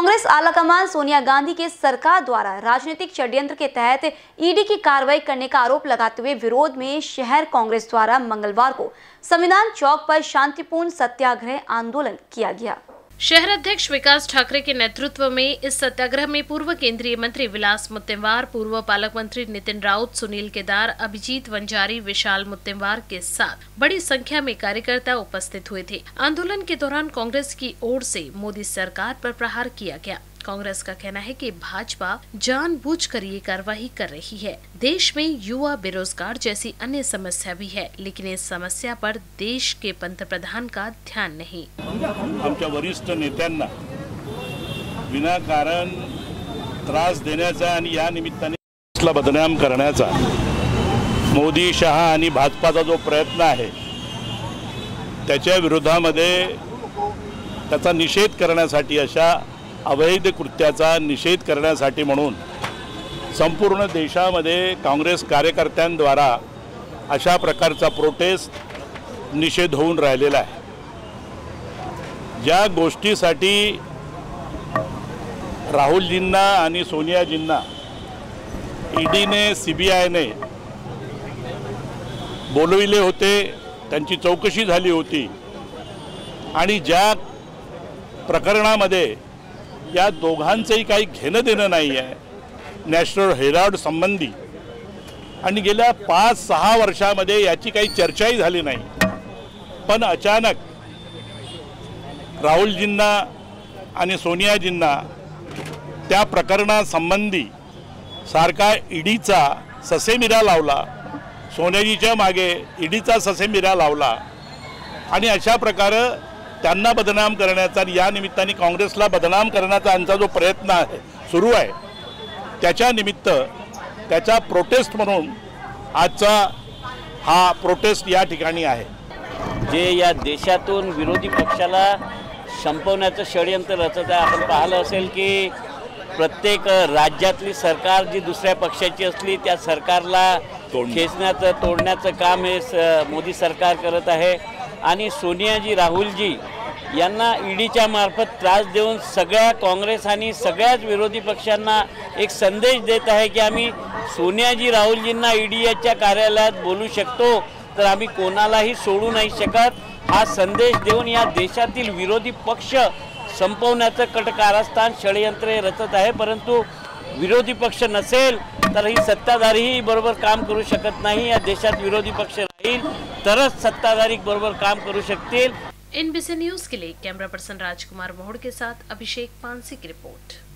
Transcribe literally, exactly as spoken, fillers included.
कांग्रेस आलाकमान सोनिया गांधी के सरकार द्वारा राजनीतिक षड्यंत्र के तहत ईडी की कार्रवाई करने का आरोप लगाते हुए विरोध में शहर कांग्रेस द्वारा मंगलवार को संविधान चौक पर शांतिपूर्ण सत्याग्रह आंदोलन किया गया। शहर अध्यक्ष विकास ठाकरे के नेतृत्व में इस सत्याग्रह में पूर्व केंद्रीय मंत्री विलास मुत्तेमवार, पूर्व पालक मंत्री नितिन राउत, सुनील केदार, अभिजीत वंजारी, विशाल मुत्तेमवार के साथ बड़ी संख्या में कार्यकर्ता उपस्थित हुए थे। आंदोलन के दौरान कांग्रेस की ओर से मोदी सरकार पर प्रहार किया गया। कांग्रेस का कहना है कि भाजपा जानबूझकर ये कार्रवाई कर रही है। देश में युवा बेरोजगार जैसी अन्य समस्या भी है, लेकिन इस समस्या पर देश के पंतप्रधान का ध्यान नहीं। आमच्या वरिष्ठ नेत्यांना विनाकारण त्रास देण्याचा आणि या निमित्ताने बदनाम करण्याचा मोदी शहा आणि भाजपाचा जो प्रयत्न आहे त्याच्या विरोधामध्ये त्याचा निषेध करण्यासाठी, अशा अवैध कृत्याचा निषेध करण्यासाठी म्हणून संपूर्ण देशामध्ये काँग्रेस कार्यकर्त्यांद्वारा अशा प्रकारचा प्रोटेस्ट निषेध होऊन राहिलेला आहे। ज्या गोष्टीसाठी राहुलजींना आणि सोनियाजींना ईडीने सीबीआयने बोलविले होते, त्यांची चौकशी झाली होती आणि ज्या प्रकरणामध्ये या दोघांचंही काही घेणं देणं नाही आहे, नॅशनल हेराल्ड संबंधी, आणि गेल्या पाच सहा वर्षामध्ये याची काही चर्चाही झाली नाही, पण अचानक राहुलजींना आणि सोनियाजींना त्या प्रकरणासंबंधी सारखा ईडीचा ससेमिरा लावला, सोनियाजीच्या मागे ईडीचा ससेमिरा लावला आणि अशा प्रकारे त्यांना बदनाम करण्याचा, या निमित्ताने काँग्रेसला बदनाम करण्याचा आमचा जो प्रयत्न आहे सुरू आहे, त्याच्या निमित्त त्याचा प्रोटेस्ट म्हणून आजचा हा प्रोटेस्ट या ठिकाणी आहे। जे या देशातून विरोधी पक्षाला संपवण्याचं षड्यंत्र रचत आहे। आपण पाहिलं असेल की प्रत्येक राज्यातली सरकार जी दुसऱ्या पक्षाची असली त्या सरकारला खेचण्याचं, तोडण्याचं काम हे मोदी सरकार करत आहे आणि सोनियाजी, राहुलजी यांना ईडीच्या मार्फत त्रास देऊन सगळ्या काँग्रेस आणि सगळ्याच विरोधी पक्षांना एक संदेश देत आहे की आम्ही सोनियाजी, राहुलजींना ईडीच्या कार्यालयात बोलू शकतो, तर आम्ही कोणालाही सोडू नाही शकत। हा संदेश देऊन या देशातील विरोधी पक्ष संपवण्याचं कटकारस्थान षड्यंत्र रचत आहे। परंतु विरोधी पक्ष नसेल तर ही सत्ताधारीही बरोबर काम करू शकत नाही। या देशात विरोधी पक्ष राहील तरच सत्ताधारी बरोबर काम करू शकतील। एनबीसी न्यूज के लिए कैमरा पर्सन राजकुमार मोहड़ के साथ अभिषेक पानसी की रिपोर्ट।